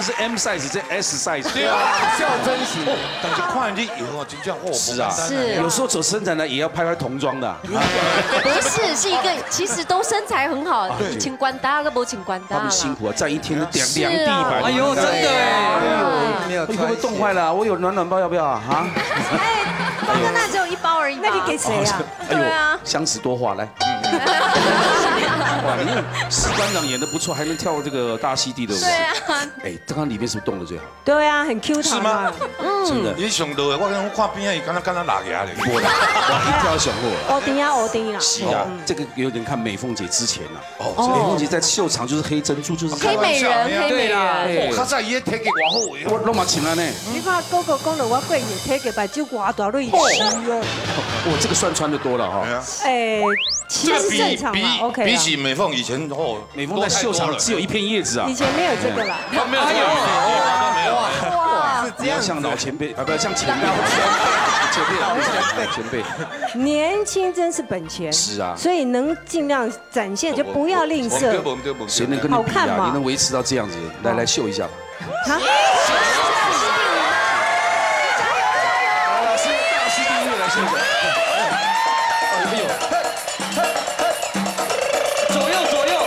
是 M size， 这 S size。 对啊，较真型。但是看你以后真这样哦， 是啊， 是有时候走伸展呢也要拍童装的。 不是一个，其实都身材很好，请关搭个不请关搭。 他们辛苦啊，站一天都量地板。 哎呦，真的哎， 你会不会冻坏了？我有暖包要不要啊？ 哎，光哥那只有1包而已， 那你给谁啊？ 对啊， 相识多话来。哇，你士官长演得不错，还能跳这个大溪地的舞。 对啊。 哎，刚刚里面是不是动的最好？ 对啊，很 Q 弹嘛。 真的。 你上到的，我看边啊，伊敢若拉牙咧。 我一跳上过。 欧丁啦。 是啊，这个有点看美凤姐之前了。哦，美凤姐在秀场就是黑珍珠，就是黑美人，黑美人。 哦，较早伊体格偌好诶。 我拢嘛请了呢。 你看哥哥讲了，我过年体格把酒刮大瑞吃啊。 我这个算穿的多了哈。 哎，其实正常嘛 ，OK 比起美凤以前哦， 美凤在秀场只有一片叶子啊。 以前没有这个啦。 没有这个， 哇， 不要像老前辈啊，不要像前辈，前辈。 年轻真是本钱。 是啊。 所以能尽量展现，就不要吝啬。 谁能跟你比啊？你能维持到这样子，来秀一下吧。啊！大溪地音乐来秀一下。哎呦！ 左右。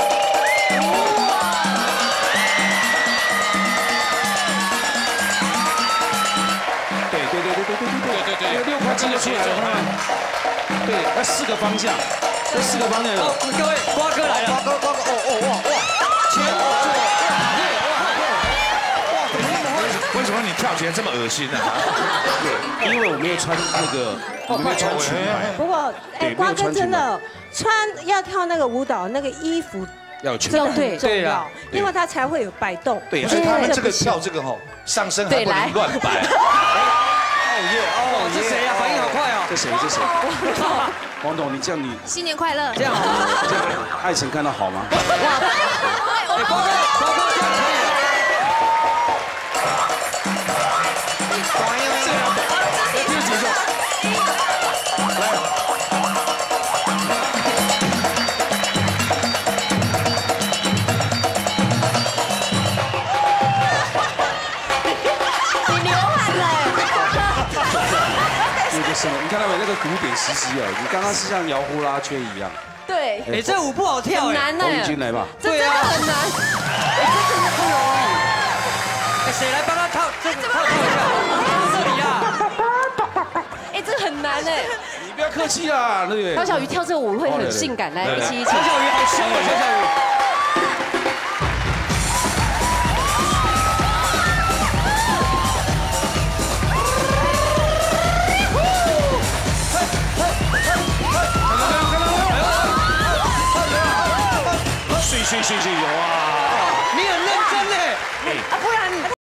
对，6块肌就出来了，看到没？对，那4个方向，这4个方向有。 各位，瓜哥来了。 瓜哥，哇！前为什么你跳起来这么恶心呢？ 因为我没有穿那个，我没有穿裙摆。 不过，哎，瓜哥真的要跳那个舞蹈，那个衣服要有裙摆， 对， 重要，因为它才会有摆动。 对， 所以他们这个跳这个吼，上身还不能乱摆。 哦，这谁呀？反应好快哦！ 这谁？王董，你这样你新年快乐！ 这样好吗？ 爱情看到好吗？ 瓜哥这样可以了。 你看到没？那个鼓点实际啊，你刚刚是像摇呼啦圈一样。 对。 哎，这舞不好跳， 很难呢。 洪军来吧。 这真的很难。哎，这真的不容易。 哎，谁来帮他跳？这跳一下。这里啊。 哎，这很难哎。 你不要客气啦，对不对？ 高小鱼跳这个舞会很性感，来一起。 高小鱼好凶啊，高小鱼。 是有啊。